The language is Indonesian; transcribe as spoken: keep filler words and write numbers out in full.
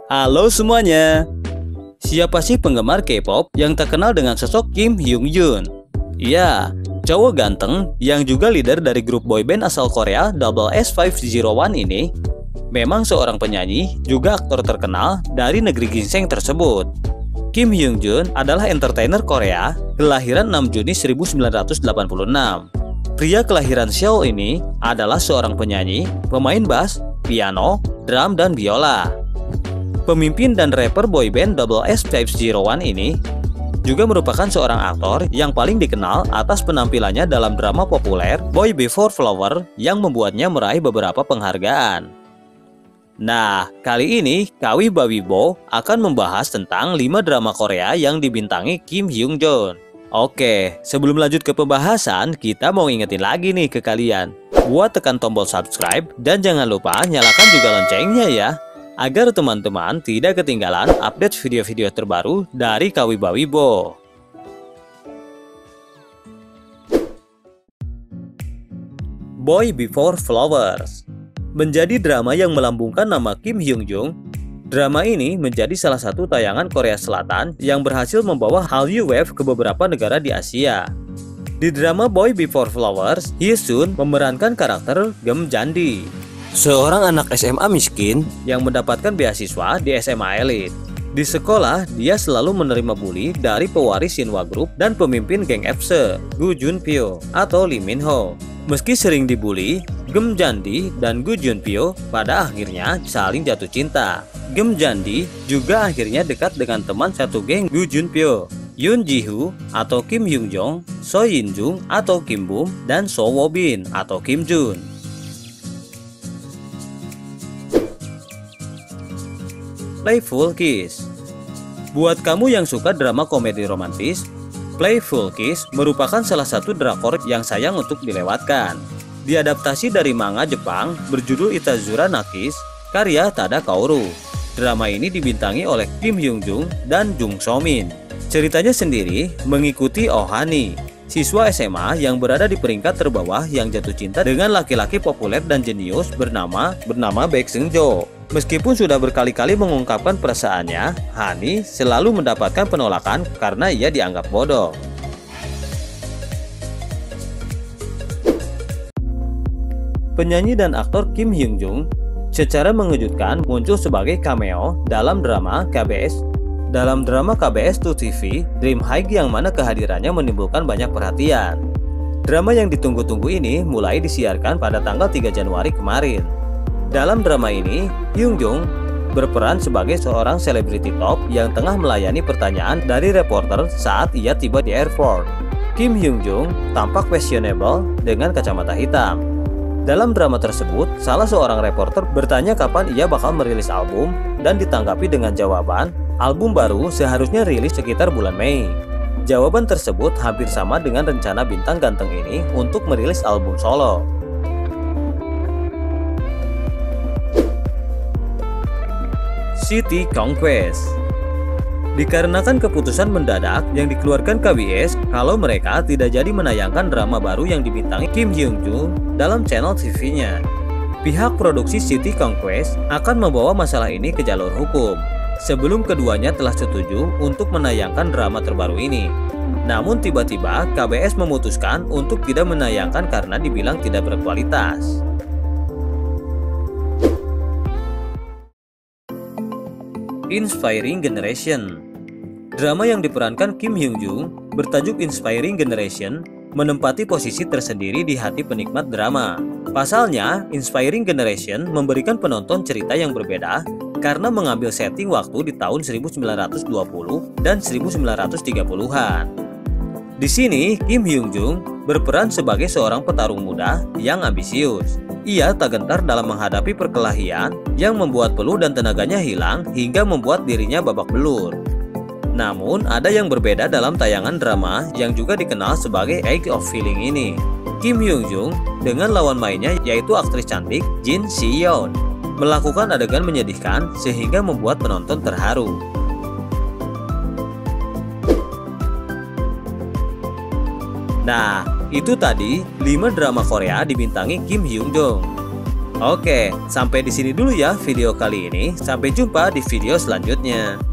Halo semuanya. Siapa sih penggemar K-pop yang terkenal dengan sosok Kim Hyung Jun? Iya, cowok ganteng yang juga leader dari grup boyband asal Korea Double S lima nol satu ini memang seorang penyanyi juga aktor terkenal dari negeri ginseng tersebut. Kim Hyung Jun adalah entertainer Korea kelahiran enam Juni seribu sembilan ratus delapan puluh enam. Pria kelahiran Seoul ini adalah seorang penyanyi, pemain bass, piano, drum, dan biola. Pemimpin dan rapper boyband Double S lima nol satu ini juga merupakan seorang aktor yang paling dikenal atas penampilannya dalam drama populer Boy Before Flower yang membuatnya meraih beberapa penghargaan. Nah, kali ini Kawi Bawibo akan membahas tentang lima drama Korea yang dibintangi Kim Hyung Jun. Oke, sebelum lanjut ke pembahasan, kita mau ingetin lagi nih ke kalian. Buat tekan tombol subscribe dan jangan lupa nyalakan juga loncengnya ya, agar teman-teman tidak ketinggalan update video-video terbaru dari Kawi Bawibo. Boy Before Flowers menjadi drama yang melambungkan nama Kim Hyung Jun. Drama ini menjadi salah satu tayangan Korea Selatan yang berhasil membawa Hallyu Wave ke beberapa negara di Asia. Di drama Boy Before Flowers, Hye Sun memerankan karakter Geum Jandi, seorang anak S M A miskin yang mendapatkan beasiswa di S M A elit. Di sekolah, dia selalu menerima bully dari pewaris Shinhwa Group dan pemimpin geng F S E, Gu Junpyo atau Lee Min Ho. Meski sering dibully, Geum Jandi dan Gu Junpyo pada akhirnya saling jatuh cinta. Geum Jandi juga akhirnya dekat dengan teman satu geng Gu Junpyo, Yoon Ji-hoo atau Kim Hyung Jong, So Yin Jung atau Kim Bum, dan So Wo Bin atau Kim Jun. Playful Kiss. Buat kamu yang suka drama komedi romantis, Playful Kiss merupakan salah satu drakor yang sayang untuk dilewatkan. Diadaptasi dari manga Jepang berjudul Itazura no Kiss, karya Tada Kaoru. Drama ini dibintangi oleh Kim Hyung Jung dan Jung So Min. Ceritanya sendiri mengikuti Oh Hani, siswa S M A yang berada di peringkat terbawah yang jatuh cinta dengan laki-laki populer dan jenius bernama bernama Baek Seung Jo. Meskipun sudah berkali-kali mengungkapkan perasaannya, Hani selalu mendapatkan penolakan karena ia dianggap bodoh. Penyanyi dan aktor Kim Hyung Jung secara mengejutkan muncul sebagai cameo dalam drama K B S dalam drama K B S dua T V Dream High yang mana kehadirannya menimbulkan banyak perhatian. Drama yang ditunggu-tunggu ini mulai disiarkan pada tanggal tiga Januari kemarin. Dalam drama ini, Hyung Jung berperan sebagai seorang selebriti top yang tengah melayani pertanyaan dari reporter saat ia tiba di airport. Kim Hyung Jung tampak fashionable dengan kacamata hitam. Dalam drama tersebut, salah seorang reporter bertanya kapan ia bakal merilis album dan ditanggapi dengan jawaban, album baru seharusnya rilis sekitar bulan Mei. Jawaban tersebut hampir sama dengan rencana bintang ganteng ini untuk merilis album solo. City Conquest. Dikarenakan keputusan mendadak yang dikeluarkan K B S kalau mereka tidak jadi menayangkan drama baru yang dibintangi Kim Hyung Jun dalam channel T V-nya, pihak produksi City Conquest akan membawa masalah ini ke jalur hukum sebelum keduanya telah setuju untuk menayangkan drama terbaru ini. Namun tiba-tiba K B S memutuskan untuk tidak menayangkan karena dibilang tidak berkualitas. Inspiring Generation. Drama yang diperankan Kim Hyung Jung bertajuk Inspiring Generation menempati posisi tersendiri di hati penikmat drama. Pasalnya, Inspiring Generation memberikan penonton cerita yang berbeda karena mengambil setting waktu di tahun seribu sembilan ratus dua puluh dan seribu sembilan ratus tiga puluhan. Di sini, Kim Hyung Jung berperan sebagai seorang petarung muda yang ambisius. Ia tak gentar dalam menghadapi perkelahian yang membuat peluh dan tenaganya hilang hingga membuat dirinya babak belur. Namun, ada yang berbeda dalam tayangan drama yang juga dikenal sebagai Age of Feeling ini. Kim Hyung Jung dengan lawan mainnya yaitu aktris cantik Jin Si Yeon melakukan adegan menyedihkan sehingga membuat penonton terharu. Nah, itu tadi lima drama Korea dibintangi Kim Hyung Jung. Oke, sampai di sini dulu ya video kali ini. Sampai jumpa di video selanjutnya.